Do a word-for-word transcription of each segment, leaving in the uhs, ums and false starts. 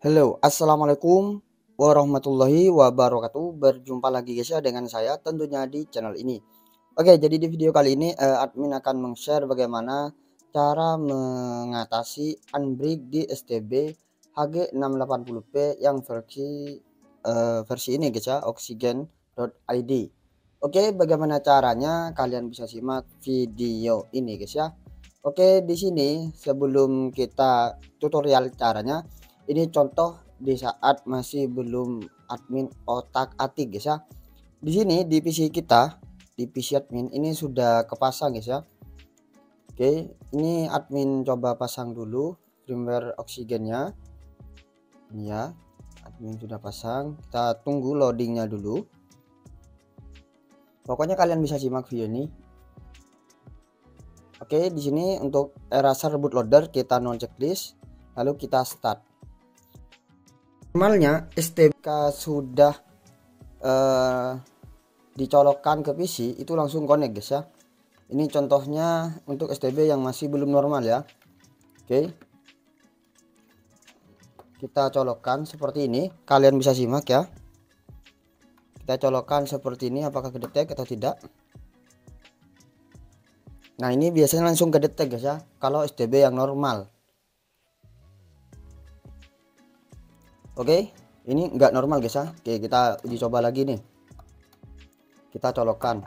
Halo, assalamualaikum warahmatullahi wabarakatuh. Berjumpa lagi guys ya dengan saya tentunya di channel ini. Oke, jadi di video kali ini eh, admin akan meng-share bagaimana cara mengatasi unbreak di S T B H G enam delapan nol P yang versi eh, versi ini guys ya, oxygen dot I D. Oke, bagaimana caranya? Kalian bisa simak video ini guys ya. Oke, di sini sebelum kita tutorial caranya, ini contoh di saat masih belum admin otak-atik guys ya. Di sini di P C kita, di P C admin ini sudah kepasang guys ya. Oke, ini admin coba pasang dulu firmware oksigennya. Ini ya, admin sudah pasang. Kita tunggu loadingnya dulu. Pokoknya kalian bisa simak video ini. Oke, di sini untuk eraser bootloader kita non checklist, lalu kita start. Normalnya S T B sudah uh, dicolokkan ke P C itu langsung connect guys ya. Ini contohnya untuk S T B yang masih belum normal ya. Oke, kita colokkan seperti ini, kalian bisa simak ya. Kita colokkan seperti ini, apakah kedetek atau tidak. Nah, ini biasanya langsung kedetek guys ya kalau S T B yang normal. Oke, ini enggak normal guys ya. Oke, kita uji coba lagi nih. Kita colokkan.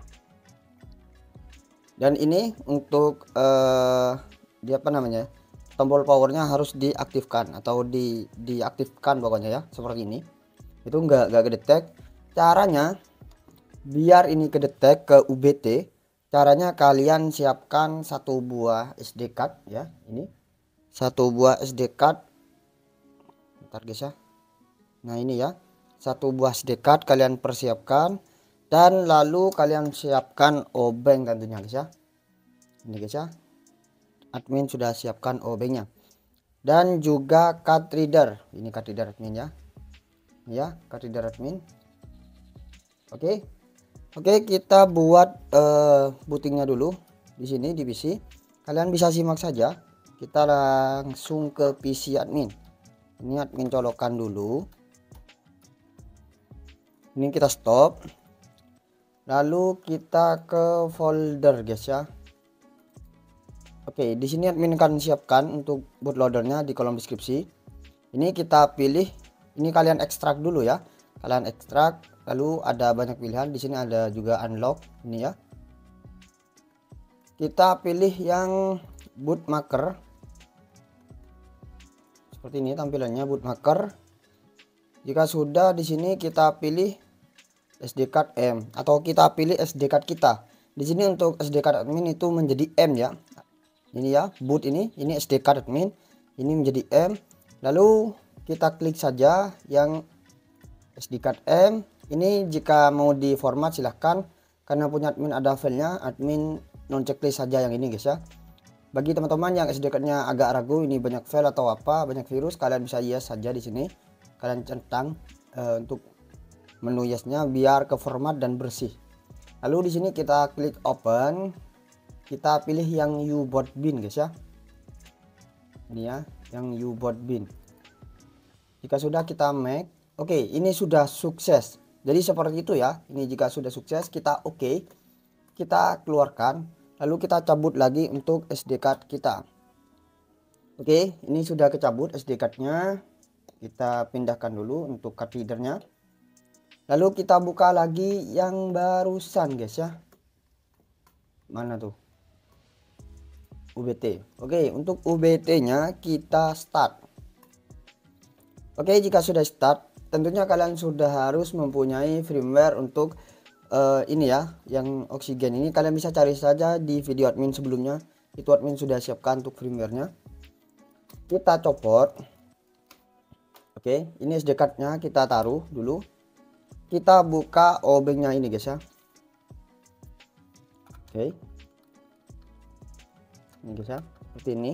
Dan ini untuk eh di apa namanya? Tombol powernya harus diaktifkan atau di diaktifkan pokoknya ya, seperti ini. Itu enggak enggak kedetek. Caranya biar ini kedetek ke U B T, caranya kalian siapkan satu buah S D card ya, ini. Satu buah S D card. Bentar guys ya. Nah, ini ya, satu buah S D card kalian persiapkan, dan lalu kalian siapkan obeng tentunya guys ya. Ini guys ya, admin sudah siapkan obengnya, dan juga card reader. Ini card reader admin ya, ini ya card reader admin. Oke, oke kita buat uh, bootingnya dulu di sini di P C. Kalian bisa simak saja. Kita langsung ke P C admin. Ini admin colokkan dulu. Ini kita stop, lalu kita ke folder guys ya. Oke, di sini admin akan siapkan untuk bootloadernya di kolom deskripsi. Ini kita pilih, ini kalian ekstrak dulu ya. Kalian ekstrak, lalu ada banyak pilihan. Di sini ada juga unlock ini ya. Kita pilih yang bootmaker. Seperti ini tampilannya bootmaker. Jika sudah, di sini kita pilih S D card M atau kita pilih S D card kita. Di sini untuk S D card admin itu menjadi M ya. Ini ya, boot ini, ini S D card admin, ini menjadi M. Lalu kita klik saja yang S D card M. Ini jika mau di format silahkan, karena punya admin ada filenya, admin non checklist saja yang ini guys ya. Bagi teman-teman yang S D cardnya agak ragu ini banyak file atau apa, banyak virus, kalian bisa yes saja di sini. Kalian centang uh, untuk menu yesnya biar ke format dan bersih. Lalu di sini kita klik open, kita pilih yang U-boot bin guys ya. Ini ya, yang U-boot bin. Jika sudah kita make, oke, okay, ini sudah sukses. Jadi seperti itu ya. Ini jika sudah sukses kita oke, okay, kita keluarkan, lalu kita cabut lagi untuk S D card kita. Oke, okay, ini sudah kecabut S D cardnya. Kita pindahkan dulu untuk card readernya. Lalu kita buka lagi yang barusan guys ya. Mana tuh? U B T. Oke, untuk U B T-nya kita start. Oke, jika sudah start, tentunya kalian sudah harus mempunyai firmware untuk uh, ini ya, yang oksigen ini. Kalian bisa cari saja di video admin sebelumnya. Itu admin sudah siapkan untuk firmware-nya. Kita copot. Oke, ini S D card-nya kita taruh dulu. Kita buka obengnya ini guys ya. Oke, ini guys ya, seperti ini.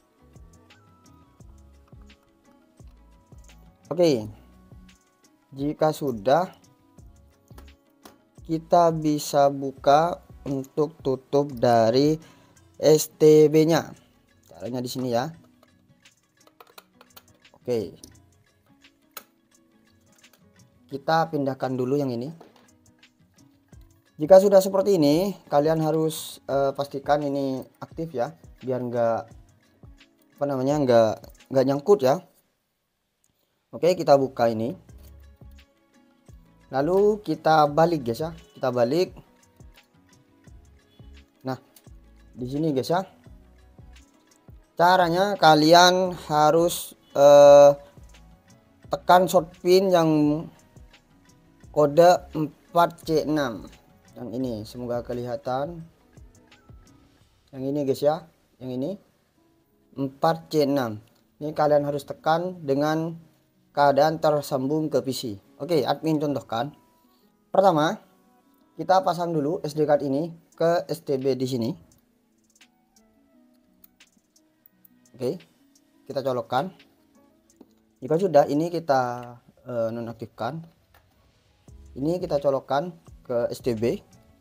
Oke, jika sudah, kita bisa buka untuk tutup dari S T B-nya. Caranya di sini ya. Oke, kita pindahkan dulu yang ini. Jika sudah seperti ini, kalian harus uh, pastikan ini aktif ya, biar enggak apa namanya enggak enggak nyangkut ya. Oke, kita buka ini. Lalu kita balik guys ya, kita balik. Nah, di sini guys ya. Caranya kalian harus uh, tekan short pin yang kode empat C enam. Yang ini semoga kelihatan. Yang ini guys ya, yang ini empat C enam. Ini kalian harus tekan dengan keadaan tersambung ke P C. Oke, admin contohkan. Pertama, kita pasang dulu S D card ini ke S T B di sini. Oke, kita colokkan. Jika sudah, ini kita uh, nonaktifkan. Ini kita colokkan ke S T B.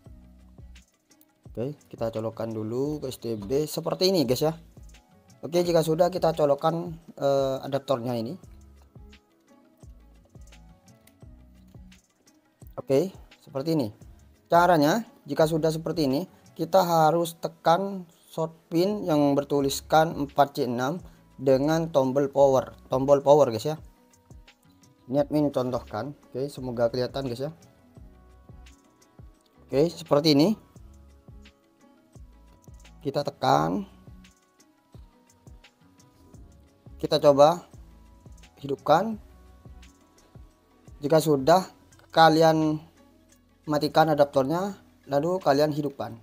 Oke, kita colokkan dulu ke S T B seperti ini guys ya. Oke, jika sudah, kita colokkan uh, adaptornya ini. Oke, seperti ini. Caranya, jika sudah seperti ini, kita harus tekan short pin yang bertuliskan empat C enam dengan tombol power. Tombol power guys ya. Ini admin contohkan. Oke, semoga kelihatan guys ya. Oke, seperti ini. Kita tekan. Kita coba hidupkan. Jika sudah, kalian matikan adaptornya, lalu kalian hidupkan.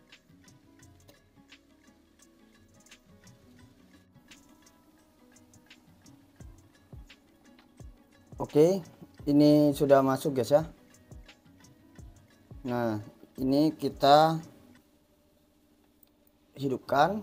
Oke, ini sudah masuk guys ya. Nah, ini kita hidupkan.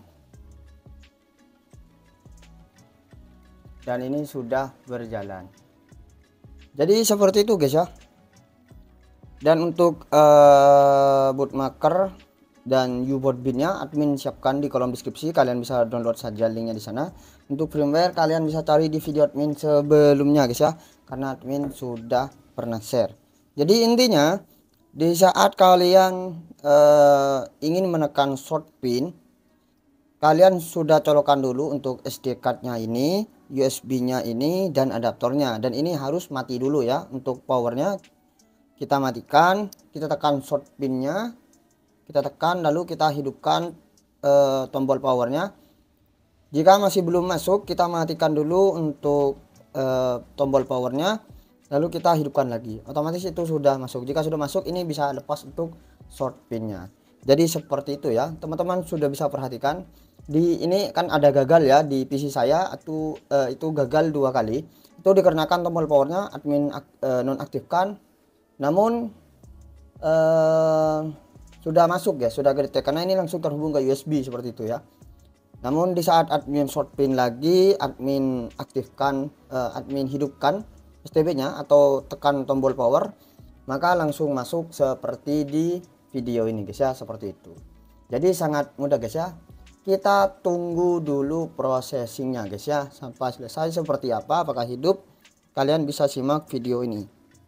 Dan ini sudah berjalan. Jadi seperti itu guys ya. Dan untuk uh, bootmaker dan U-boot bin-nya admin siapkan di kolom deskripsi, kalian bisa download saja linknya di sana. Untuk firmware kalian bisa cari di video admin sebelumnya guys ya, karena admin sudah pernah share. Jadi intinya di saat kalian uh, ingin menekan short pin, kalian sudah colokan dulu untuk S D card-nya ini, U S B-nya ini, dan adaptornya. Dan ini harus mati dulu ya. Untuk powernya kita matikan, kita tekan short pin-nya, kita tekan, lalu kita hidupkan uh, tombol powernya. Jika masih belum masuk, kita matikan dulu untuk uh, tombol powernya, lalu kita hidupkan lagi. Otomatis itu sudah masuk. Jika sudah masuk, ini bisa lepas untuk short pin-nya. Jadi seperti itu ya, teman-teman sudah bisa perhatikan. Di ini kan ada gagal ya di P C saya, itu uh, itu gagal dua kali. Itu dikarenakan tombol powernya admin uh, nonaktifkan. Namun uh, sudah masuk ya, sudah gede karena ini langsung terhubung ke U S B seperti itu ya. Namun di saat admin short pin lagi, admin aktifkan, uh, admin hidupkan S T B-nya atau tekan tombol power, maka langsung masuk seperti di video ini guys ya, seperti itu. Jadi sangat mudah guys ya. Kita tunggu dulu processingnya guys ya, sampai selesai seperti apa, apakah hidup. Kalian bisa simak video ini.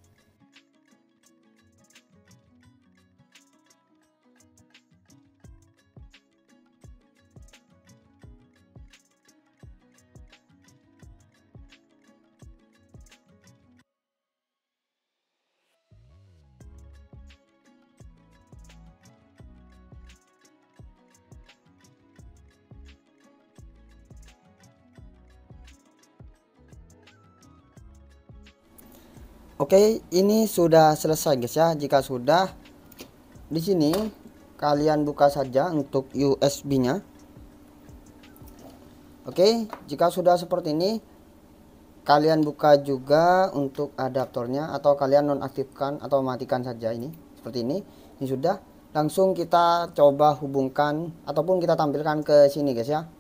Oke, ini sudah selesai guys ya. Jika sudah, di sini kalian buka saja untuk U S B-nya. Oke, jika sudah seperti ini, kalian buka juga untuk adaptornya, atau kalian nonaktifkan atau matikan saja ini. Seperti ini. Ini sudah. Langsung kita coba hubungkan ataupun kita tampilkan ke sini guys ya.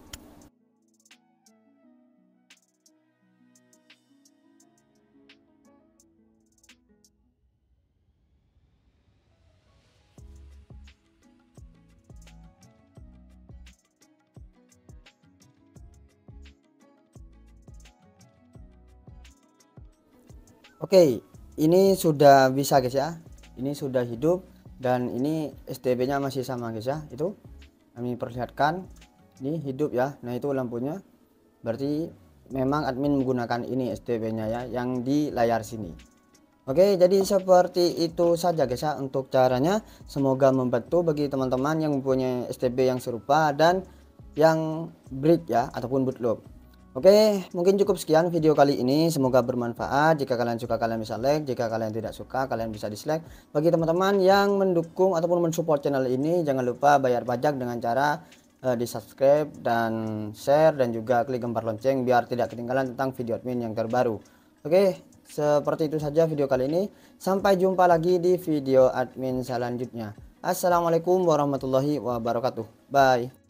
Oke, ini sudah bisa guys ya, ini sudah hidup dan ini S T B nya masih sama guys ya. Itu kami perlihatkan ini hidup ya. Nah itu lampunya, berarti memang admin menggunakan ini S T B nya ya, yang di layar sini. Oke, jadi seperti itu saja guys ya untuk caranya. Semoga membantu bagi teman-teman yang mempunyai S T B yang serupa dan yang break ya ataupun bootloop. Oke, mungkin cukup sekian video kali ini. Semoga bermanfaat. Jika kalian suka, kalian bisa like. Jika kalian tidak suka, kalian bisa dislike. Bagi teman-teman yang mendukung ataupun mensupport channel ini, jangan lupa bayar pajak dengan cara uh, di subscribe dan share, dan juga klik gambar lonceng biar tidak ketinggalan tentang video admin yang terbaru. Oke, seperti itu saja video kali ini. Sampai jumpa lagi di video admin selanjutnya. Assalamualaikum warahmatullahi wabarakatuh. Bye.